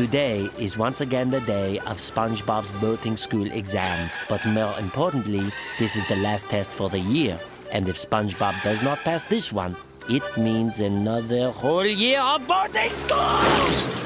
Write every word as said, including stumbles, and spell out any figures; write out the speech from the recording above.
Today is once again the day of SpongeBob's boating school exam. But more importantly, this is the last test for the year. And if SpongeBob does not pass this one, it means another whole year of boating school!